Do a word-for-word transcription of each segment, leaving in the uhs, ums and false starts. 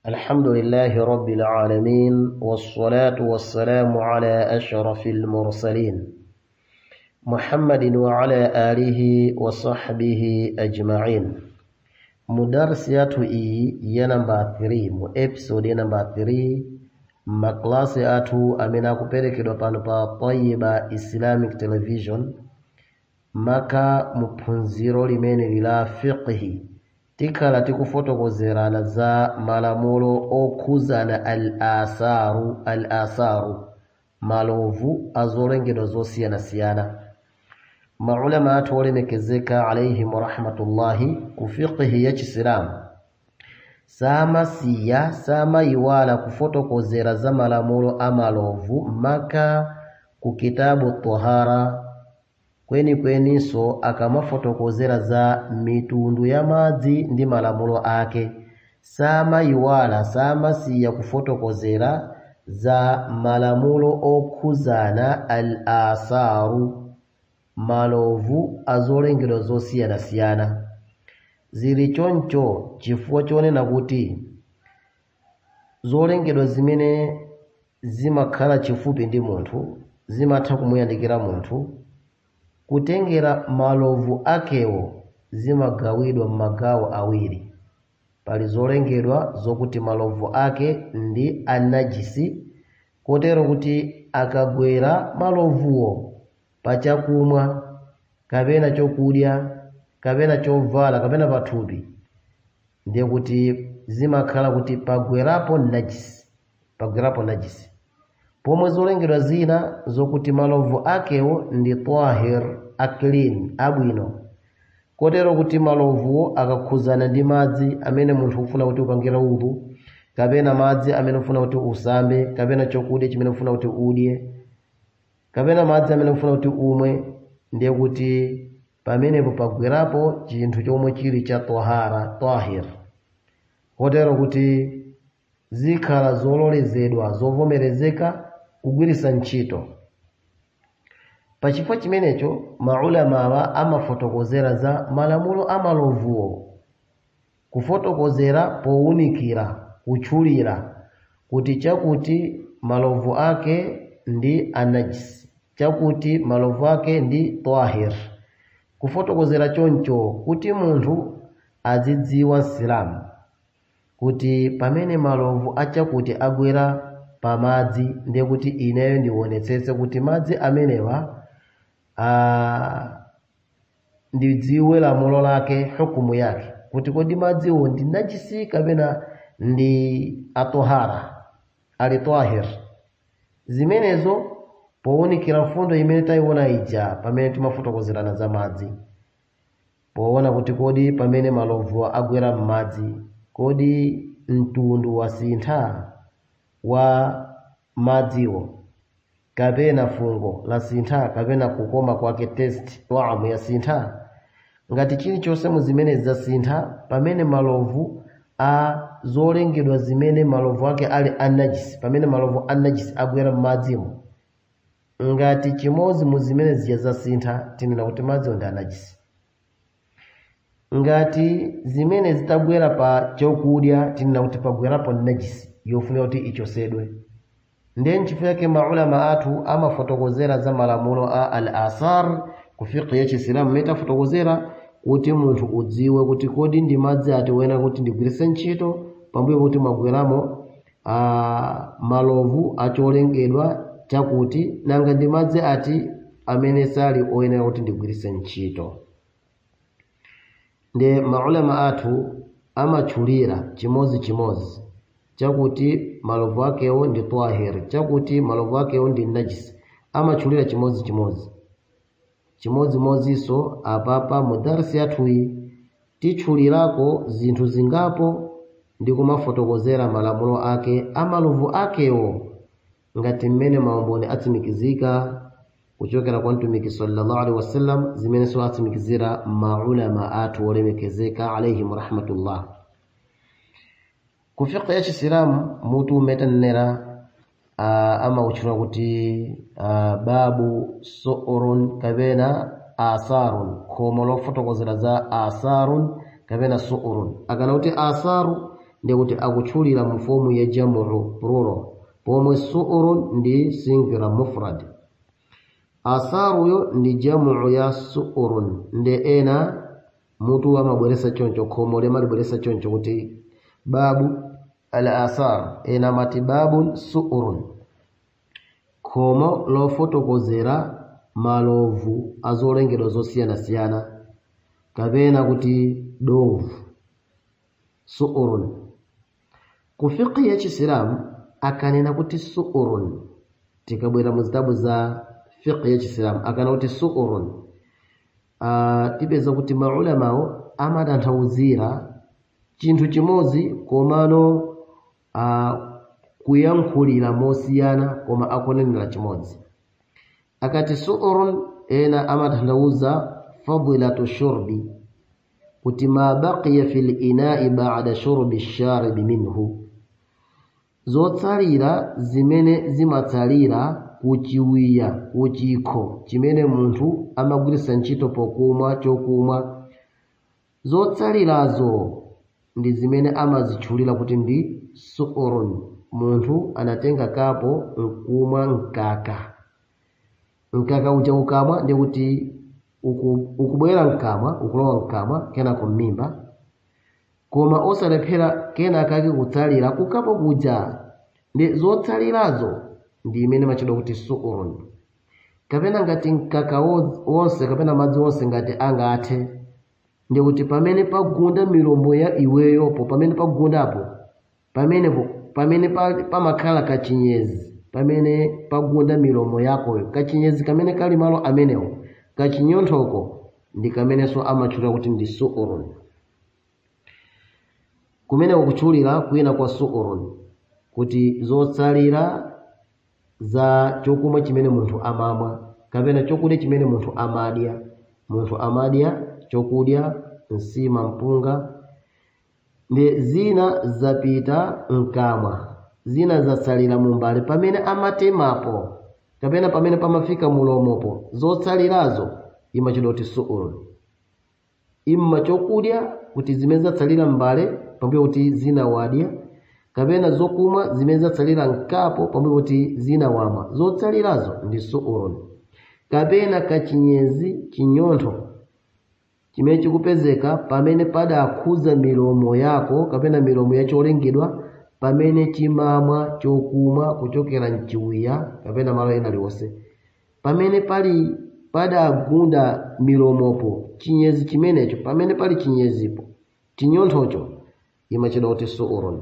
الحمد لله رب العالمين والصلاة والسلام على أشرف المرسلين محمد وعلى آله وصحبه أجمعين. مدرسياتو إي ينمبر three mu episode number three maklasi atu amena kuperekedwa pano pa Twaha Islamic Television maka Maphunziro limene lila fiqhi tikala tikufotokozerana za malamulo okuzana al-asaru al-asaru malovu azolengedwa zosiyana-siyana. Maulama atolemekezeka alayhim rahmatullahi ku fiqhi ya Kiislamu sama siya sama iwala kufotokozera za malamulo amalovu maka ku kitabu Twaha kweni kweni so akamafotokozera za mitundu ya madzi ndi malamulo ake. Sama iwala sama siya kufotokozera za malamulo okuzana al-asaru malovu azolengedwa zosiyana-siyana. Zili choncho chifukwa chonena kuti zolengedwa zimene zimakhala chifupi ndi munthu zimatha kumuyandikira munthu kutengera malovu akewo zimagawidwa mmagawo awiri. Pali zolengedwa zokuti malovu ake ndi anajisi kotero kuti akagwera malovuwo pachakumwa kapena chokudya kapena chovala kapena pathupi ndiye kuti zimakhala kuti pagwerapo najisi pagwerapo najisi. Pomwe zolengedwa zina zokuti malovu akewo ndi tahir aklin abwino kotero kuti malovuwo akakhuzana ndi madzi amene munthu ufuna kuti upangira udhu kapena madzi amene ufuna kuti usambe kapena chokudya chimene ufuna kuti udye kapena madzi amene ufuna kuti umwe ndiye kuti pamenepo pagwerapo chinthu chomwe chili cha tahara tahir kotero kuti zikhala zololezedwa zovomerezeka kugwiritsa ntchito. Pachifukwa chimenecho maulama amafotokozera za malamulo amalovuwo kufotokozera powunikira kutchulira kuti chakuti malovu ake ndi anajisi chakuti malovu ake ndi tahir. Kufotokozera choncho kuti munthu azidziwa Islamu kuti pamene malovu achakuti agwera pamadzi ndiye kuti ineyo ndionetsetse kuti madzi amenewa a ndidziwe lamulo lake hukumu yake kuti kodi madziwo ndi najisi kapena ndi atohara ali tahir. Zimenezo powunikira mfundo imene tayiona ija pamene timafotokozerana za madzi poona kuti kodi pamene malovu agwera m'madzi kodi mtundu wasintha wa madziwo kapena fungo la sintha kapena kukoma kwake test twamu ya sintha. Ngati chilichonse mu zimene za sintha pamene malovu a zolengedwa zimene malovu ake ali anajisi pamene malovu anajisi agwera m'madzimo ngati chimozi mu zimene zija za sintha tinena kuti madziwo ndi anajisi. Ngati zimene zitagwera pa chokudya tinena kuti pagwerapo najisi yofunika kuti ichosedwe. Ndiye nchifukwa yake maulama athu amafotokozera za malamulo a al-asar ku fiqh ya Kiislamu metafotokozera kuti munthu udziwe kuti kodi ndi madzi ati wena kuti ndigwiritse ntchito pambuyo kuti magweramo a malovu acholengedwa chakuti nanga ndi madzi ati amene sali oyena kuti ndigwiritse ntchito. Ndiye maulama athu amatchulira chimozi chimozi chakuti malovu akewo ndi tahir chakuti malovu akewo ndi najisi amatchulira chimozi chimozi chimozi moziso apapa mudarsi yathuyi tichulirako zinthu zingapo ndi kumafotokozera malamulo ake amalovu akewo ngati mmene maumboni atsimikizika kuchokera kwa mtumiki sallallahu alaihi wasallam zimene so atsimikizira maulama athu olemekezeka alayhim rahmatullah. Ku fiqh ya Kiislamu mutu metanera ama uchura kuti babu su'urun kabena asarun komolo fotokozera za asarun kabena su'urun. Akana kuti asaru ndi kuti akutchulira mu fomu ya jamu plural, pomwe su'urun ndi singular mufrad. Asaruyo ndi jamu ya su'urun, ndi ena mutu amabweresa choncho, khomo limalibweresa choncho kuti babu al-asar, ena mati babun su'urun, khomo lofotokozera malovu azolengedwa zosiyana-siyana, kapena kuti dovu su'urun. Ku fiqh ya Chisilamu akanena kuti su'urun, tikabwera mu zitabu za fiqh ya Chisilamu akanena kuti su'urun, uh, tipeza kuti maulamawo amatanthauzira chinthu chimodzi komano uh, kuyankhulira mosiyana koma akunenera chimodzi. Akati su'urun ena amatanthauza fadilatu shurbi, kuti ma baqiya fil ina'i ba'da shurbi ash-sharib minhu, zotsalira zimene zimatsalira kuchiwiya kuchikho chimene munthu amagwirisa ntchito pokumwa chokumwa, zotsalirazo ndi zimene amazitchulira kuti ndi su'urun. Munthu anatenga kapo nkumwa mkaka, mkaka uja ukamwa ndi kuti ukubwera mkamwa, ukulowa mkamwa kenako m'mimba, koma osalephera kenaka ake kutsalira kukapo kuja, ndi zotsalirazo ndi imene machedwa kuti su'urun. Kapena ngati mkaka wonse kapena madzi wonse ngati angathe, ndi kuti pamene pagunda milombo ya iweyopo, pamene pagundapo, pamenepo pamene pamakhala kachinyezi, pamene pagunda milomo yakoyo, kachinyezi kamene kali malo amenewo, kachinyonthoko ndi kamenenso amatchulira kuti ndi su'urun. Kumene kukutchulira kwina kwa su'urun kuti zotsalira za chokumwa chimene munthu amamwa, kapena chokudya chimene munthu amadya. Munthu amadya chokudya, nsima, mpunga, ndi zina zapita mkamwa, zina zatsalira mumbale pamene amatemapo, kapena pamene pamafika mulomopo, zotsalirazo imachedwa kuti su'urun. Imma chokudya kuti zimene zatsalira mbale pambuyo kuti zina wadya, kapena zokumwa zimene zatsalira mkapo pambuyo kuti zina wamwa, zotsalirazo ndi su'urun. Kapena kachinyezi chinyontho chimene chikupezeka pamene padakhuza milomo yako kapena milomo ya cholengedwa pamene chimamwa chokumwa kuchokera mchiwiya kapena malo ena liwonse, pamene pali padagunda milomopo chinyezi chimenecho, pamene pali chinyezipo chinyonthocho imachedwa kuti su'urun.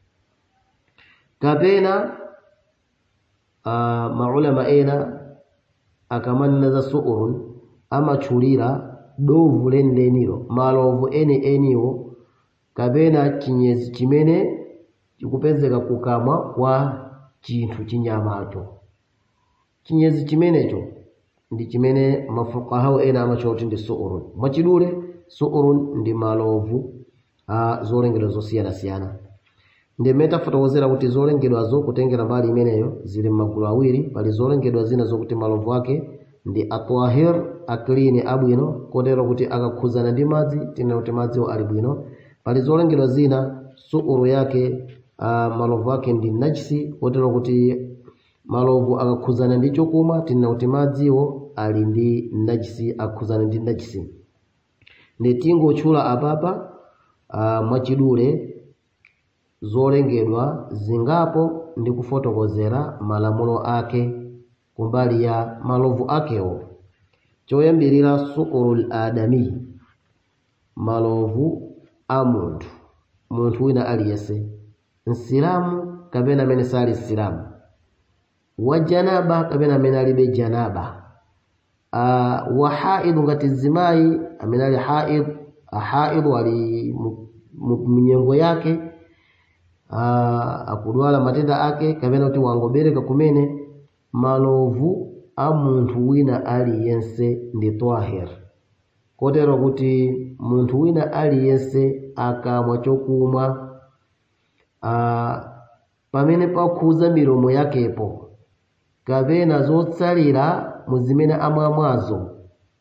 Kapena uh, maulama ena akamanena za su'urun amatchulira dovu lenileniyo, malovu eni eniwo, kapena chinyezi chimene chikupezeka kukamwa kwa chinthu chinyamacho. Chinyezi chimenecho ndi chimene mafuqaha ena amatchula kuti ndi su'urun. Mwachidule su'urun ndi malovu a zolengedwa zosiyana-siyana. Ndi metafotokozera kuti zolengedwazo kutengera mbali imeneyo zili magulu awiri. Pali zolengedwa zina zokuti malovu ake ndi atwahir, aklini, abwino, kotero kuti akakhuzana ndi madzi tinena kuti madziwo ali bwino. Pali zolengedwa zina su'uru yake uh, malovu ake ndi najisi, kotero kuti malovu akakhuzana ndi chokumwa tinena kuti madziwo ali ndi najisi, akhuzana ndi najisi. Ndi tingotchula apapa uh, mwachidule zolengedwa zingapo ndi kufotokozera malamulo ake kumbali ya malovu akewo. Choyambirira su'urul adami, malovu a munthu, munthu wina aliyese, nsilamu kapena amene sali nsilamu, wa janaba kapena amene alibe janaba, uh, wa haidu ngati zimayi amene ali haid, haidu ali mnyengo yake, uh, akudwala matenda ake, kapena kuti wangobereka kumene. Malovu a munthu wina aliyense ndi twahir, kotero kuti munthu wina aliyense akamwa chokumwa uh, pamene pakhuza milomo yakepo, kapena zotsalira muzimene amwamwazo,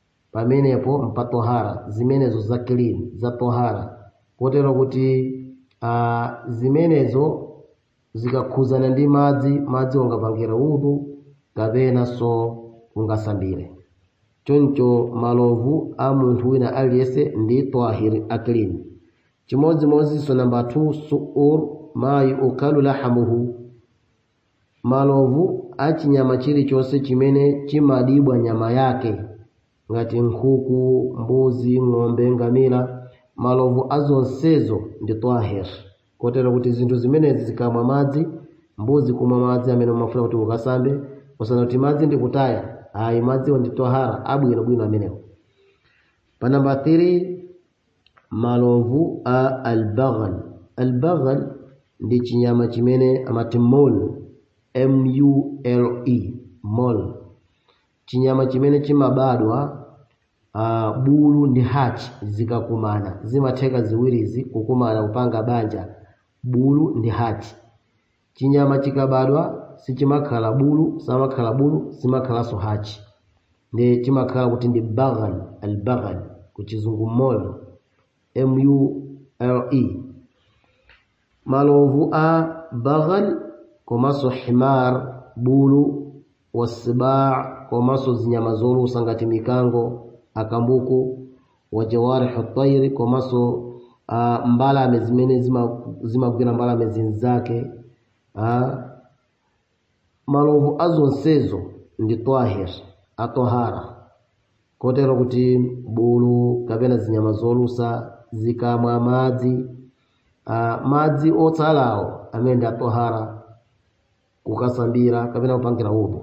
pamenepo mpatohara, zimenezo za clean za tohara, kotero kuti uh, zimenezo zikakhuzana ndi madzi madzi ungapangira udhu kapena so ungasambire. Choncho malovu a munthu wina aliyese ndi twahir aklin. Chimodzimodzinso namba two suur ma yukalu lahamuhu, malovu a chinyama chilichonse chimene chimadibwa nyama yake ngati nkhuku, mbuzi, ng'ombe, ngamira, malovu azonsezo ndi twahir. Kotero kuti zinthu zimenezi zikamwa madzi, mbuzi kumwa madzi amene umafuna kuti ukasambe, usana kuti madzi ndi kutaya, ayi madzi ndi twahara abwino bwino amenewo. Pa namba three malovu a albaghal. Albaghal ndi chinyama chimene amati mole, M U L E, mole. Chinyama chimene chimabadwa uh, bulu ndi hachi zikakumana, zimatheka ziwirizi kukumana kupanga banja, bulu ndi hachi. Chinyama chikabadwa sichimakhala bulu, samakhala bulu, simakhala hachi. Ndi chimakhala kuti ndi baghal, albaghal kuchizungu mole, M U L E. Malovu a baghal komaso himar, bulu, wasibaa komaso zinyama zolusa ngati mikango, akambuku, wajawarihu tayri komaso uh, mbalame zimene zimagwira mbalame zinzake. uh, malovu azonsezo ndi twahir, atohara. Kotero kuti bulu kapena zinyama zolusa zikamwa madzi, uh, madzi otsalawo amene ndi atohara kukasambira kapena kupangira udhu.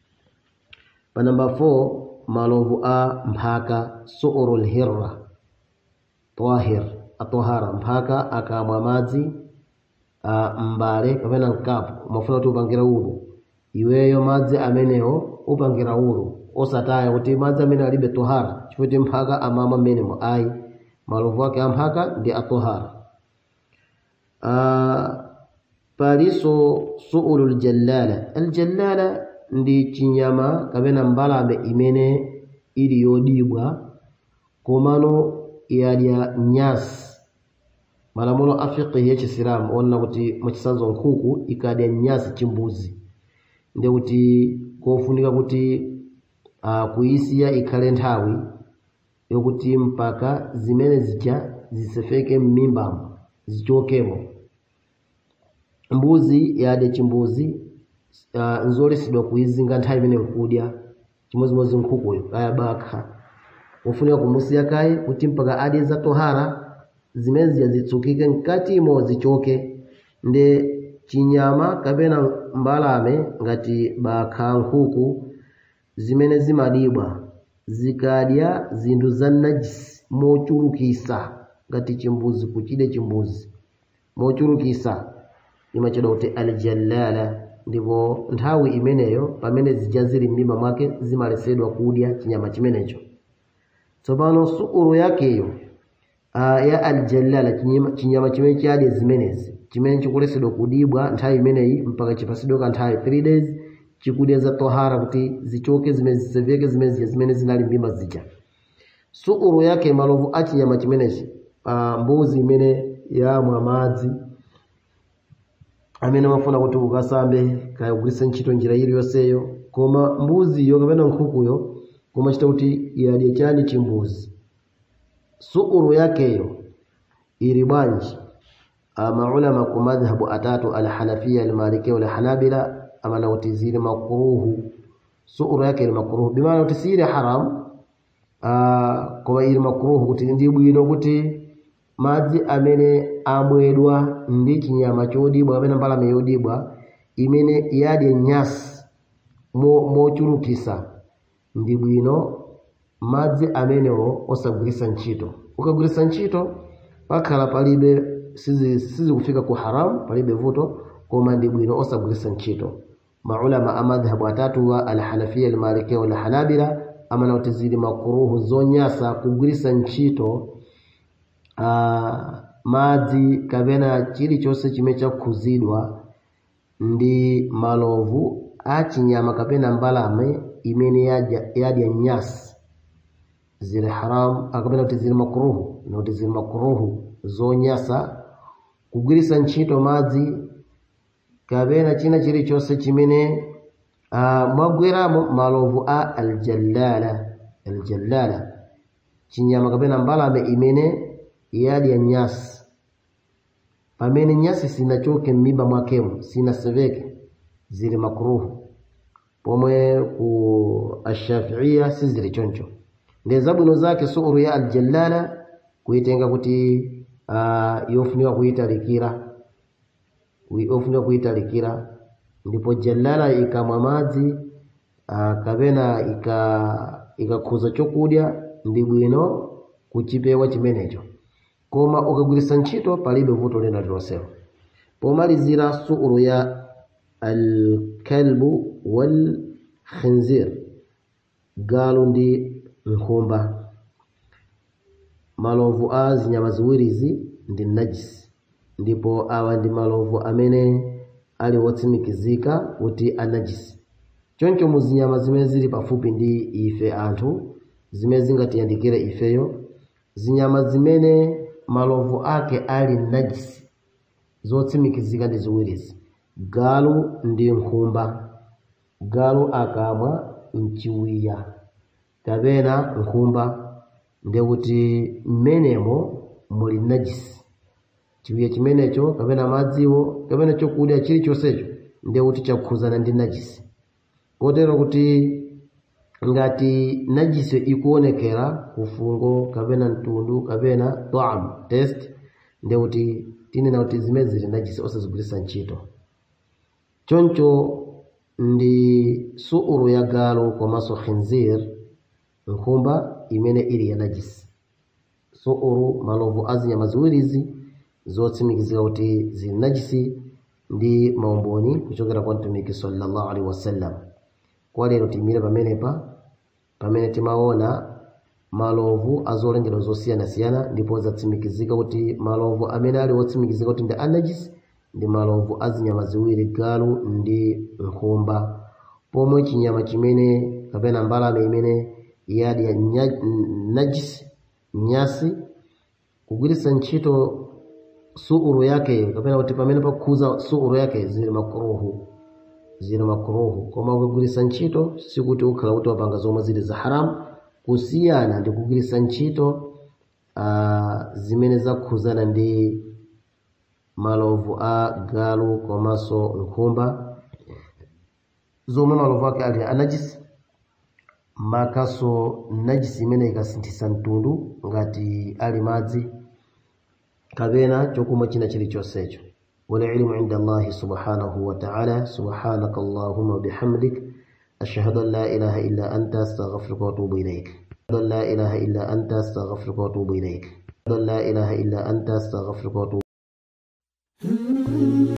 Pa namba four malovu a mphaka, su'urul hirra, twahir, atohara. Mphaka akamwa madzi uh, mbale kapena nkapu umafuna kuti upangira udhu, iweyo madzi amenewo upangira udhu, osataya kuti madzi amene alibe tohara chifukwa mphaka amama menemo, ayi malovu ake amphaka ndi atohara. uh, paliso su'ulul jallala. Aljallala ndi chinyama kapena mbalame imene ili yodibwa komano yadya nyasi. Malamulo a fiqh ya Chisilamu ona kuti muchisanzo nkhuku ikadya nyasi chimbuzi, ndi kuti kofunika kuti uh, kuisiya ikhale nthawi yokuti mpaka zimene zija zisefeke m'mimbamo, zichokemo. Mbuzi yadya chimbuzi, uh, nzolesedwa kuizinga nthawi imene nkudya. Chimodzimodzi nkhukuyo kaya bakha ufunika kumusiya kaye kuti mpaka adye za tohara zimene zija zitsukike mkatimo zichoke. Ndi chinyama kapena mbalame ngati bakha, nkhuku zimene zimadibwa zikadya zinthu za najisi mochulukisa ngati chimbuzi, kuchide chimbuzi mochulukisa imachedwa kuti aljallala. Ndipo nthawi imeneyo pamene zija zili m'mimba mwake zimalesedwa kudya chinyama chimenecho. Tsopano su'uru yakeyo uh, ya aljallala, chinyama chimene chadya zimenezi chimene chikulesedwa kudibwa nthawi imeneyi mpaka chipasidwe ka nthawi three days, chikudya za tohara kuti zichoke zimene ziseveke zimene zimene zinali m'mimba zija. Su'uru yake malovu a chinyama chimenechi, uh, mbuzi imene yamwa madzi amene mafuna kuti ukasambe kaya kugwiritsa ntchito njira iliyonseyo, koma mbuziyo kapena nkhukuyo koma chita kuti yadye chani chimbuzi, su'uru yakeyo ili bwanji? Maulama ku madhhabu atatu, al-Hanafiya, al-Malikiyya, al-Hanabila, amana kuti zili makruhu. Su'uru yake ili makruhu bimaana kuti sili haram, uh, koma ili makruhu kuti ndi bwino kuti madzi amene amwedwa ndi chinyama chodibwa kapena mbalame yodibwa imene yadya nyasi mochulukisa mo ndi bwino madzi amenewo osagwiritsa ntchito. Ukagwiritsa ntchito pakhala palibe sizi sizi kufika ku haram, palibe vuto, koma ndi bwino osagwiritsa ntchito. Maulama amadhhabu atatu wa al-Hanafiyya, al-Malikiyya, al-Hanabila amana kuti zili makruhu zonyasa kugwiritsa ntchito uh, madzi kapena chilichonse chimene chakhuzidwa ndi malovu a chinyama kapena mbalame imene yadya yadya nyasi, zili haram akapena kuti zili makruhu, kuti zili makruhu zonyasa kugwiritsa ntchito madzi kapena china chilichonse chimene uh, mwagweramo malovu a aljallala aljallala chinyama kapena mbalame imene yadya nyasi pamene nyasi sinachoke m'mimba mwakemo sinaseveke zili makruhu pomwe ku ashafiia sizili choncho ndi zabwino zake suuru ya aljallala kuitenga kuti uh, yofunika kuitalikira yofunika kuitalikira ndipo jallala ikamwa madzi uh, kapena ika ikakhuza chokudya ndi bwino kuchipewa chimenecho koma ukagwiritsa ntchito palibe vuto lina lilonselo. Pomalizira suuru ya alkalbu wal khinzir galu ndi nkhumba malovu a zinyama ziwirizi ndi najisi ndipo awa ndi malovu amene ali wotsimikizika kuti anajisi choncho mu zinyama zimene zili pafupi ndi ife anthu zimene zingatiyandikire ifeyo zinyama zimene malovu ake ali najisi zotsimikizika ndi ziwirizi galu ndi nkhumba. Galu akamwa mchiwiya kapena nkhumba ndi kuti mmenemo muli najisi chiwiya chimenecho kapena madziwo kapena chokudya chilichonsecho ndi kuti chakhuzana ndi najisi kotero kuti ngati najisi ikuonekera kufungo kapena mtundu kapena ta'am test ndi kuti tinena kuti zimene zili najisi osazigwiritsa ntchito. Choncho ndi suuru ya galu komanso khinzir nkhumba imene ili ya najisi. Suuru malovu azinyama ziwirizi zotsimikizika kuti zili najisi ndi maumboni kuchokera kwa mtumiki sallallahu alaihi wasallam. Kwa lero timire pamenepa pamene timaona malovu azolengedwa zosiyana siyana ndipo zatsimikizika kuti malovu amene ali wotsimikizika kuti ndi anajisi ndi malovu azinyama ziwiri galu ndi nkhumba pomwe chinyama chimene kapena mbalame imene yadya najisi nyasi kugwiritsa ntchito suuru yake kapena kuti pamene pakhuza suuru yake zili makruhu zili makruhu koma kugwiritsa ntchito sikuti ukhala kuti wapanga zomwe zili za haram kusiyana ndi kugwiritsa ntchito uh, zimene zakhuzana ndi malovu a galu komanso nkhumba zomwe malovu ake ali anajisi makaso najisi imene ikasinthisa mtundu ngati ali madzi kapena chokumwa china chilichonsecho. والعلم عند الله سبحانه وتعالى سبحانك اللهم وبحمدك أشهد أن لا إله إلا أنت أستغفرك وأتوب إليك. أشهد أن لا إله إلا أنت أستغفرك وأتوب إليك. أشهد أن لا إله إلا أنت أستغفرك وأتوب